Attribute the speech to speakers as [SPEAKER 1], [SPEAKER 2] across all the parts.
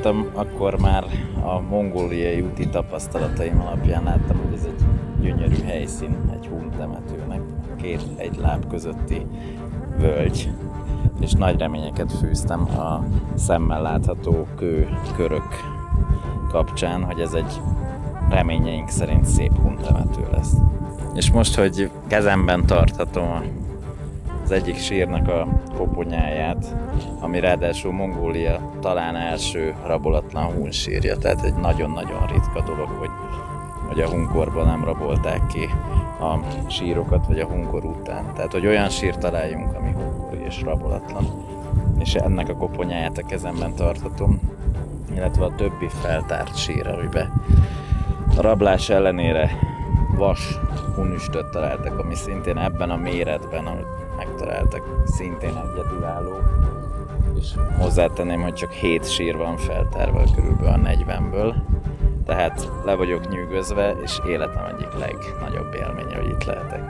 [SPEAKER 1] voltam, akkor már a mongóliai úti tapasztalataim alapján láttam, hogy ez egy gyönyörű helyszín, egy hun temetőnek, két egy láb közötti völgy, és nagy reményeket fűztem a szemmel látható körök kapcsán, hogy ez egy reményeink szerint szép hun temető lesz. És most, hogy kezemben tarthatom az egyik sírnak a koponyáját, ami ráadásul Mongólia talán első rabolatlan hun sírja, tehát egy nagyon-nagyon ritka dolog, hogy a hunkorban nem rabolták ki a sírokat, vagy a hunkor után. Tehát, hogy olyan sírt találjunk, ami hunkori és rabolatlan. És ennek a koponyáját a kezemben tarthatom, illetve a többi feltárt sír, amiben a rablás ellenére vas hunüstöt találtak, ami szintén ebben a méretben, amit megtaláltak, szintén egyedülálló. És hozzátenném, hogy csak 7 sír van feltárva körülbelül a 40-ből. Tehát le vagyok nyűgözve, és életem egyik legnagyobb élménye, hogy itt lehetek.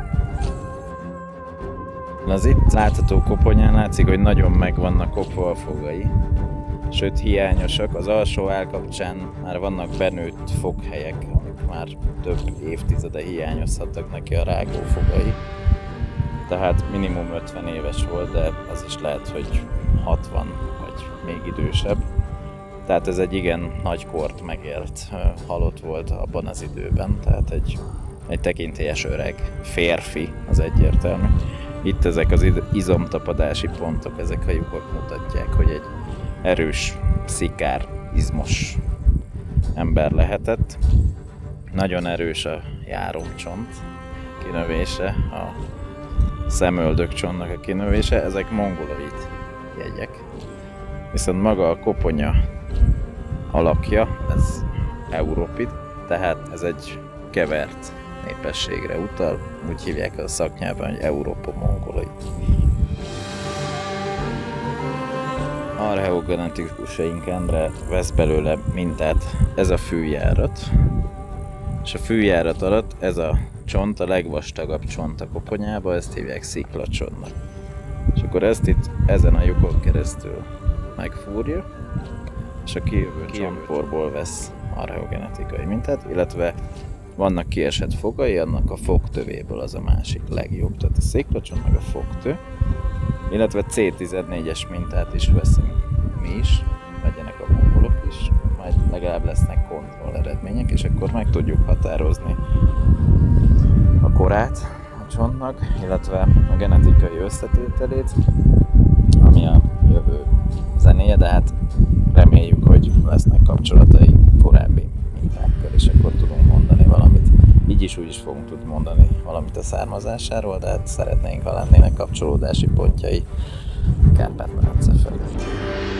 [SPEAKER 1] Az itt látható koponyán látszik, hogy nagyon meg vannak kopva a fogai, sőt hiányosak. Az alsó állkapcsán már vannak benőtt foghelyek, amik már több évtizede hiányozhattak neki a rágó fogai. Tehát minimum 50 éves volt, de az is lehet, hogy 60 vagy még idősebb. Tehát ez egy igen nagy kort megélt halott volt abban az időben, tehát egy tekintélyes öreg férfi, az egyértelmű. Itt ezek az izomtapadási pontok, ezek a lyukak mutatják, hogy egy erős, szikár, izmos ember lehetett. Nagyon erős a járomcsont kinövése, a szemöldökcsontnak a kinövése, ezek mongoloid jegyek. Viszont maga a koponya alakja, ez európid, tehát ez egy kevert népességre utal, úgy hívják a szaknyelven, hogy Európa-mongolai. Archeogenetikusaink Endre vesz belőle mintát, ez a fűjárat, és a fűjárat alatt ez a csont, a legvastagabb csont a koponyában, ezt hívják sziklacsontnak. És akkor ezt itt ezen a lyukon keresztül megfúrja, és a kijövő csontporból vesz archeogenetikai mintát, illetve vannak kiesett fogai, annak a fogtövéből az a másik legjobb, tehát a sziklacsont meg a fogtő, illetve C14-es mintát is veszünk mi is, vegyenek a mongolok is, majd legalább lesznek kontroll eredmények, és akkor meg tudjuk határozni a korát a csontnak, illetve a genetikai összetételét, ami a jövő zenéje, de hát reméljük, hogy lesznek kapcsolatai korábbi mintákkal, és akkor tudunk mondani valamit. Így is úgy is fogunk tudni mondani valamit a származásáról, de hát szeretnénk, ha lennének kapcsolódási pontjai Kárpát-medence felé.